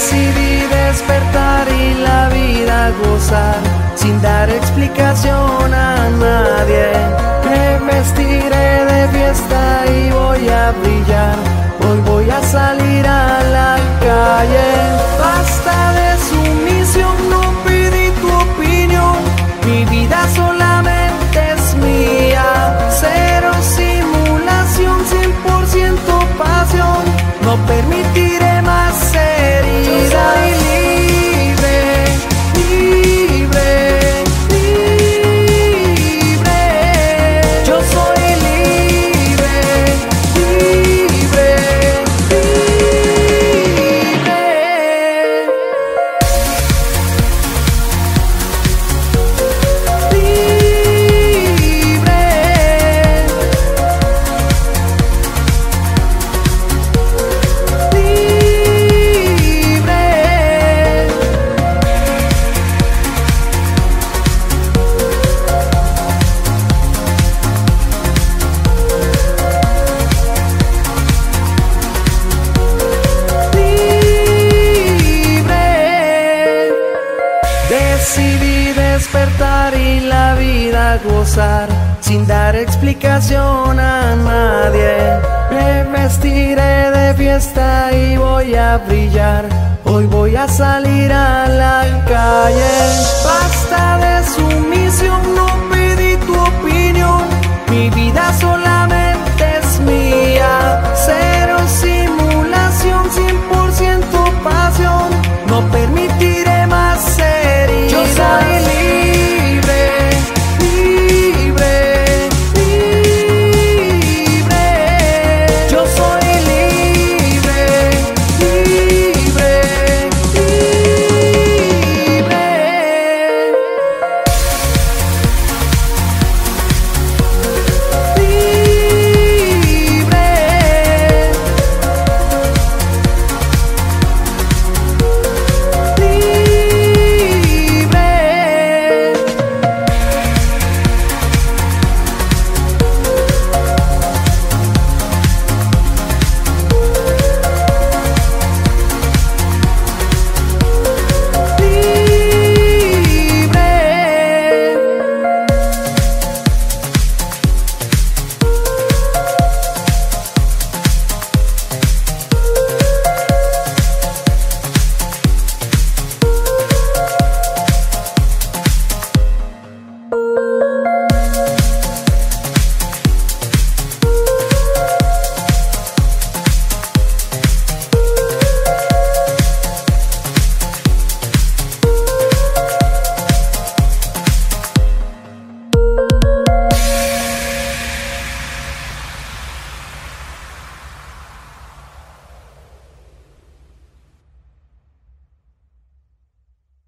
Decidí despertar y la vida gozar, sin dar explicación a nadie. Me vestiré de fiesta y voy a brillar. Hoy voy a salir a la calle. Basta de sumisión, no pedí tu opinión. Mi vida solamente es mía. Cero simulación, 100% pasión. No permitiré más heridas. Yo soy libre, libre, libre. Yo soy libre, libre, libre. Decidí despertar y la vida gozar, sin dar explicación a nadie. Me vestiré de fiesta y voy a brillar. Hoy voy a salir a la calle. Basta de sumisión, no pedí tu opinión. Mi vida solo